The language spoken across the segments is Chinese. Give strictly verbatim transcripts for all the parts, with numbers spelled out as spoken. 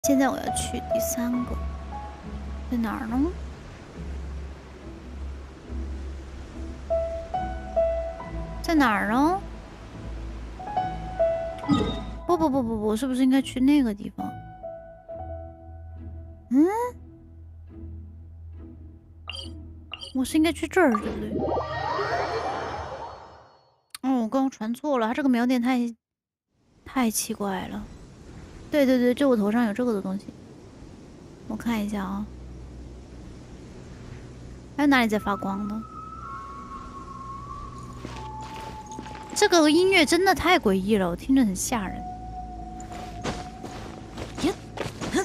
现在我要去第三个，在哪儿呢？在哪儿呢？不不不不不，我是不是应该去那个地方？嗯，我是应该去这儿，对不对？哦，我刚刚传错了，它这个瞄点太太奇怪了。对对对，就我头上有这个的东西，我看一下啊。还有哪里在发光的？这个音乐真的太诡异了，我听着很吓人。耶，哼。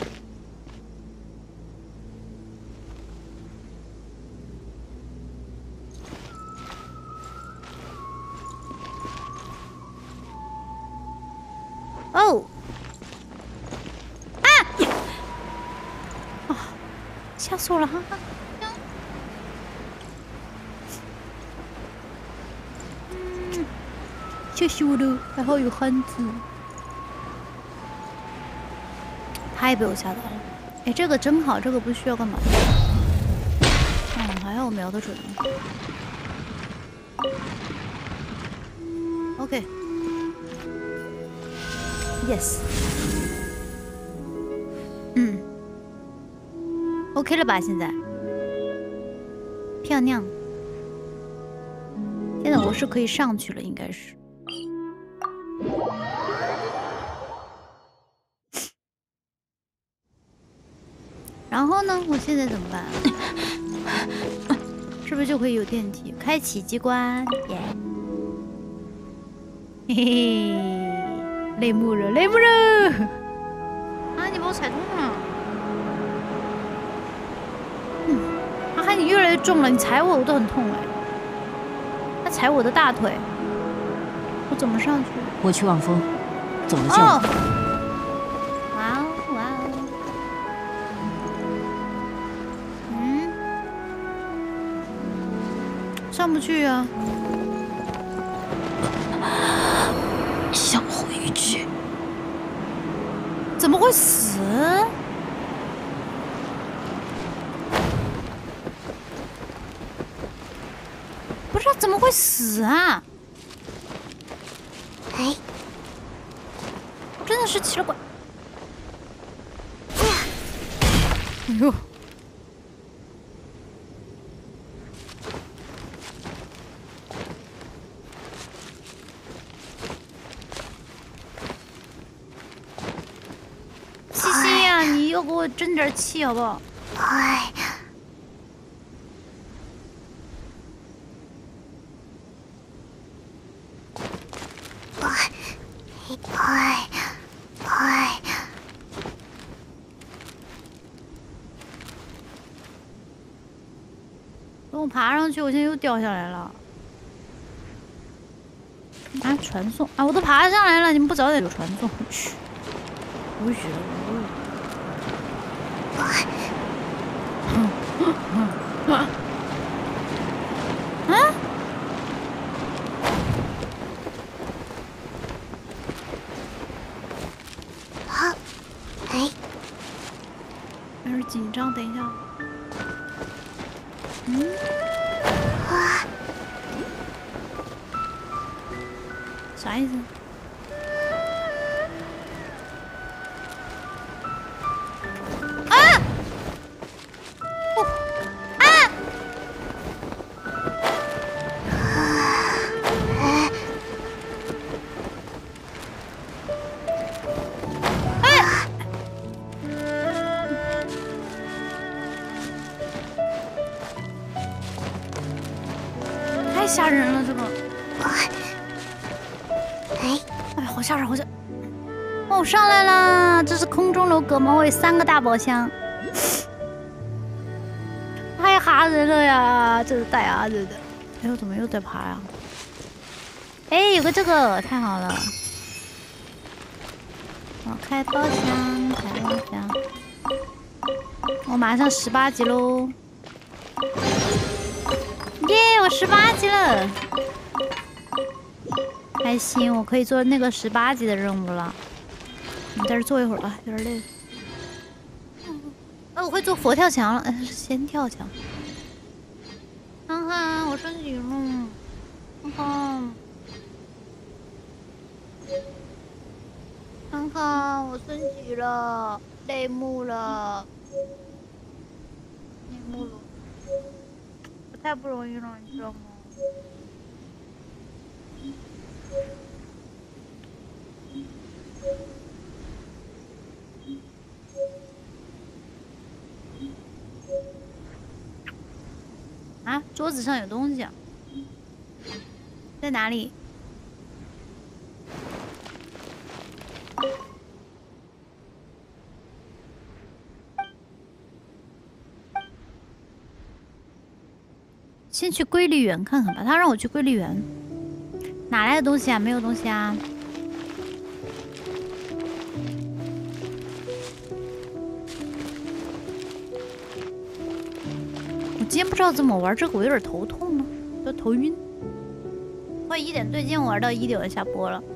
哦。啊！啊！吓死我了！哈哈。嗯，吓死我了！还好有汉字。太被我吓到了。哎，这个真好，这个不需要干嘛？嗯，还好我瞄得准。OK。Yes。嗯。OK 了吧？现在。漂亮。现在我是可以上去了，应该是。然后呢？我现在怎么办？是不是就可以有电梯？开启机关，耶！嘿嘿，泪目了，泪目了！啊，你把我踩痛了！嗯，阿汉，你越来越重了，你踩我我都很痛哎。他踩我的大腿，我怎么上去？ 我去望风，走了就有。 哇哦哇哦！嗯，上不去啊。 想回去？ 怎么会死？不是，怎么会死啊？哎，真的是奇了怪。哎呦！西西呀，你要给我争点气好不好？哎。哎哎！等我爬上去，我现在又掉下来了。啊，传送啊！我都爬上来了，你们不早点有传送？嘘，无语了，无语。啊！好，哎，有点紧张，等一下。嗯，哇，啥意思？啊！哦，啊！哎！太吓人了，这个。哎，哎呀，好吓人，好吓！哦，上来啦！这是空中楼阁吗？我有三个大宝箱，太吓人了呀！这是带啊，这的。哎，我怎么又在爬呀？哎，有个这个，太好了！我开包厢，开包厢。我马上十八级喽！耶，我十八级了！开心，我可以做那个十八级的任务了。你在这坐一会儿吧，有点累。 我会做佛跳墙了，哎，是先跳墙。憨憨，我升级了，憨憨，憨憨，我升级了，泪目了，泪目了，我太不容易了，你知道吗？啊，桌子上有东西啊，在哪里？先去瑰丽园看看吧，他让我去瑰丽园，哪来的东西啊？没有东西啊。我今天不知道怎么玩这个，我有点头痛呢，都头晕。快一点，对，今天玩到一点，我下播了，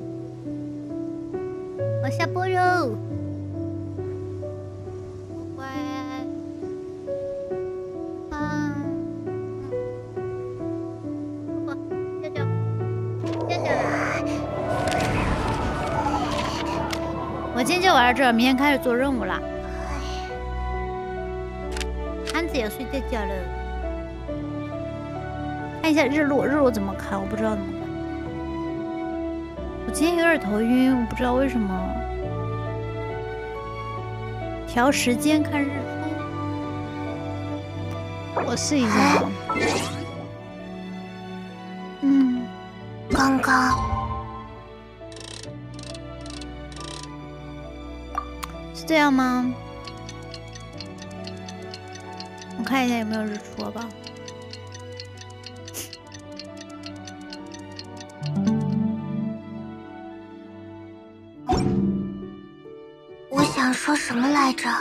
我下播喽。乖，啊，不，舅舅，舅舅，我今天就玩到这儿，明天开始做任务啦。安子也睡觉觉了。看一下日落，日落怎么看？我不知道怎么看。我今天有点头晕，我不知道为什么。调时间看日出，我试一下。嗯， 刚刚是这样吗？我看一下有没有日出，好不好？ 我想说什么来着？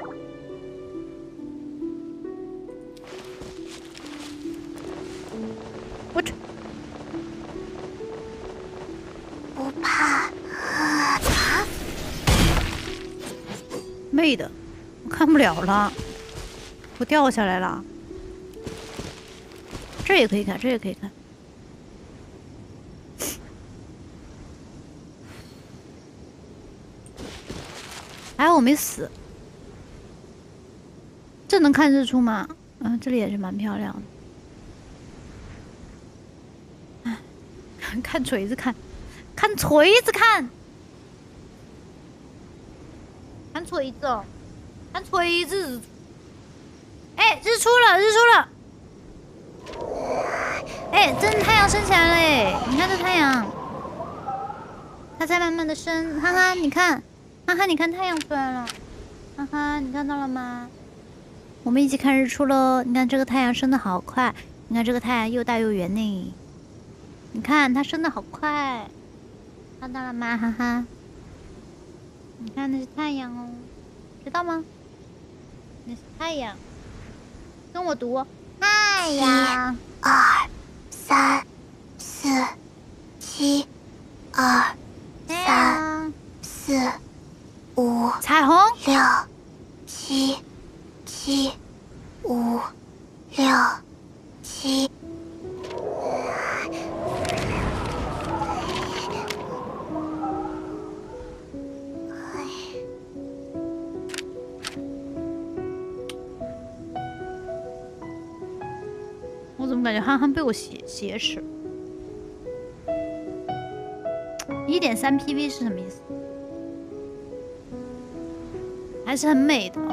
我这不怕啊！ 妹的，我看不了了，我掉下来了。这也可以看，这也可以看。还好我没死。这能看日出吗？嗯，这里也是蛮漂亮的。哎，看锤子看，看锤子看，看锤子哦，看锤子日出。哎，日出了，日出了！哎，真太阳升起来了哎！你看这太阳，它在慢慢的升。哈哈，你看。哈哈，你看太阳出来了，哈哈，你看到了吗？我们一起看日出喽！你看这个太阳升的好快，你看这个太阳又大又圆呢。你看它升的好快，看到了吗？哈哈，你看那是太阳哦，知道吗？那是太阳，跟我读太阳。 二三四七二三四五彩虹六七七五六七。 我怎么感觉憨憨被我挟挟持？一点三 P V 是什么意思？还是很美的。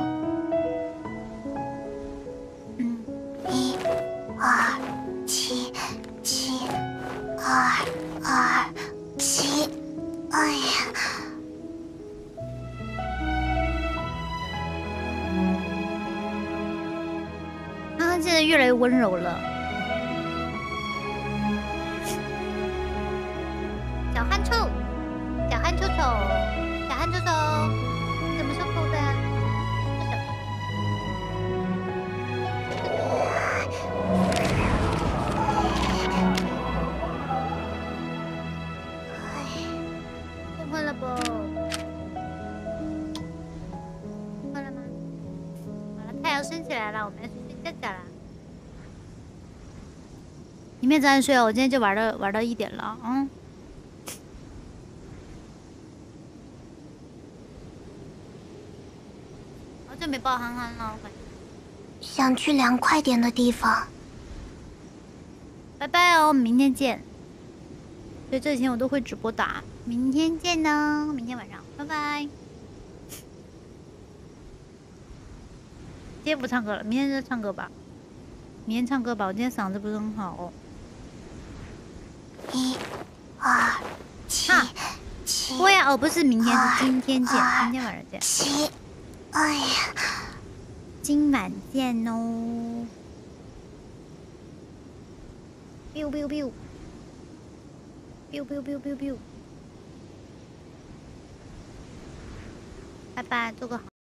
嗯，一二七七二二七，哎呀！ 憨憨现在越来越温柔了。小憨臭，小憨臭臭，小憨臭臭，怎么臭臭的呀？痛快了不？痛快了吗？ 升起来了，我们要去睡觉觉啦。你们也早点睡哦，我今天就玩到玩到一点了，嗯。好久没抱憨憨了，我感觉。 想去凉快点的地方。 拜拜哦，我们明天见。所以这几天我都会直播打，明天见呢，明天晚上，拜拜。今天不唱歌了，明天再唱歌吧。明天唱歌吧，我今天嗓子不是很好哦。 一、二、七、七。 对呀，哦，不是明天，是今天见，今天晚上见。 七，哎呀， 今晚见哦。biu biu biu。biu biu biu biu biu。拜拜，做个好。